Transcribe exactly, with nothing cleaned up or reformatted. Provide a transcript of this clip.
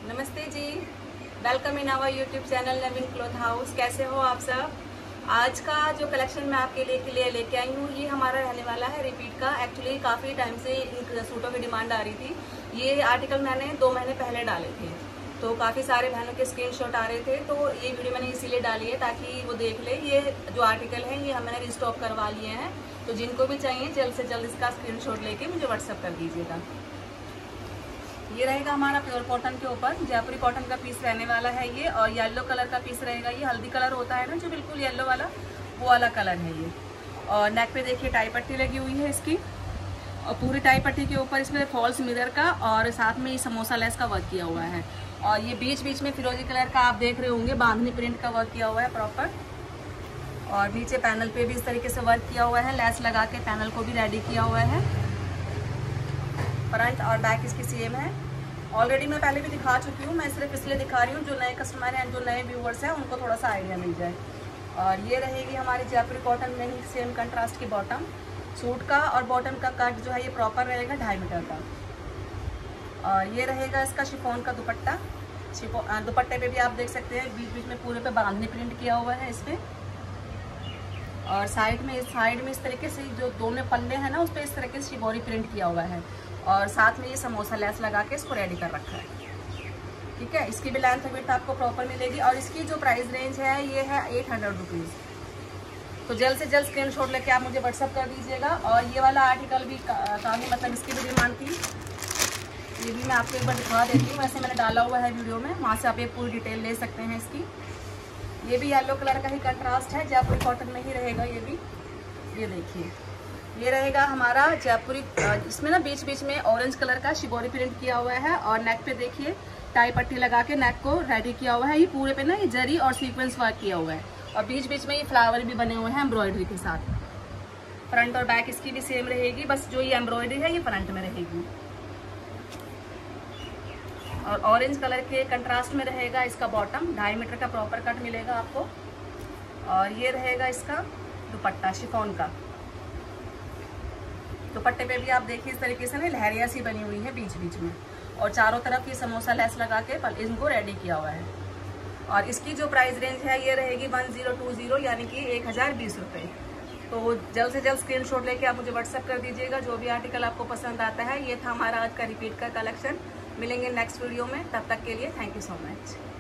नमस्ते जी, welcome in our YouTube channel Naveen cloth house. कैसे हो आप सब? आज का जो कलेक्शन मैं आपके लिए के लिए लेके आई हूँ ये हमारा रहने वाला है रिपीट का। एक्चुअली काफ़ी टाइम से इन सूटों की डिमांड आ रही थी। ये आर्टिकल मैंने दो महीने पहले डाले थे, तो काफ़ी सारे बहनों के स्क्रीनशॉट आ रहे थे, तो ये वीडियो मैंने इसीलिए डाली है ताकि वो देख ले। ये जो आर्टिकल है ये मैंने रिस्टॉक करवा लिए हैं, तो जिनको भी चाहिए जल्द से जल्द इसका स्क्रीनशॉट लेके मुझे व्हाट्सअप कर दीजिएगा। ये रहेगा हमारा प्योर कॉटन के ऊपर जयपुरी कॉटन का पीस रहने वाला है ये, और येलो कलर का पीस रहेगा। ये हल्दी कलर होता है ना जो बिल्कुल येलो वाला, वो वाला कलर है ये। और नेक पे देखिए टाई पट्टी लगी हुई है इसकी, और पूरी टाई पट्टी के ऊपर इसमें फॉल्स मिरर का और साथ में ये समोसा लेस का वर्क किया हुआ है। और ये बीच बीच में फिरोजी कलर का आप देख रहे होंगे बांधनी प्रिंट का वर्क किया हुआ है प्रॉपर। और नीचे पैनल पे भी इस तरीके से वर्क किया हुआ है, लेस लगा के पैनल को भी रेडी किया हुआ है। फ्रंट और बैक इसकी सेम है। ऑलरेडी मैं पहले भी दिखा चुकी हूँ, मैं सिर्फ इसलिए दिखा रही हूँ जो नए कस्टमर हैं, जो नए व्यूवर्स हैं उनको थोड़ा सा आइडिया मिल जाए। और ये रहेगी हमारी जयपुरी कॉटन में ही सेम कंट्रास्ट की बॉटम। सूट का और बॉटम का कट जो है ये प्रॉपर रहेगा ढाई मीटर का। और ये रहेगा इसका शिफॉन का दुपट्टा। शिफो दुपट्टे पे भी आप देख सकते हैं बीच बीच में पूरे पे बांधनी प्रिंट किया हुआ है इस पर। और साइड में साइड में इस तरीके से जो दोनों पल्ले हैं ना उस पर इस तरीके से शिबोरी प्रिंट किया हुआ है। और साथ में ये समोसा लेस लगा के इसको रेडी कर रखा है। ठीक है, इसकी भी लेंथ विड्थ आपको प्रॉपर मिलेगी। और इसकी जो प्राइस रेंज है ये है एट हंड्रेड रुपीज़। तो जल्द से जल्द स्क्रीनशॉट लेके आप मुझे व्हाट्सअप कर दीजिएगा। और ये वाला आर्टिकल भी काफ़ी मतलब इसकी भी डिमांड थी, ये भी मैं आपको एक बार दिखा देती हूँ। वैसे मैंने डाला हुआ है वीडियो में, वहाँ से आप एक पूरी डिटेल ले सकते हैं इसकी। ये भी येलो कलर का ही कंट्रास्ट है, जयपुरी कॉटन में ही रहेगा ये भी। ये देखिए ये रहेगा हमारा जयपुरी, इसमें ना बीच बीच में ऑरेंज कलर का शिबोरी प्रिंट किया हुआ है। और नेक पे देखिए टाई पट्टी लगा के नेक को रेडी किया हुआ है। ये पूरे पे ना ये जरी और सीक्वेंस वर्क किया हुआ है, और बीच बीच में ये फ्लावर भी बने हुए हैं एम्ब्रॉयडरी के साथ। फ्रंट और बैक इसकी भी सेम रहेगी, बस जो ये एम्ब्रॉयडरी है ये फ्रंट में रहेगी। और ऑरेंज कलर के कंट्रास्ट में रहेगा इसका बॉटम, ढाई मीटर का प्रॉपर कट मिलेगा आपको। और ये रहेगा इसका दुपट्टा शिफॉन का। दुपट्टे पे भी आप देखिए इस तरीके से ना लहरिया सी बनी हुई है बीच बीच में, और चारों तरफ ये समोसा लेस लगा के इनको रेडी किया हुआ है। और इसकी जो प्राइस रेंज है ये रहेगी वन जीरो टू जीरो यानी कि एक हज़ार बीस रुपये। तो जल्द से जल्द स्क्रीनशॉट लेके आप मुझे व्हाट्सअप कर दीजिएगा जो भी आर्टिकल आपको पसंद आता है। ये था हमारा आज का रिपीट का कलेक्शन। मिलेंगे नेक्स्ट वीडियो में, तब तक के लिए थैंक यू सो मच।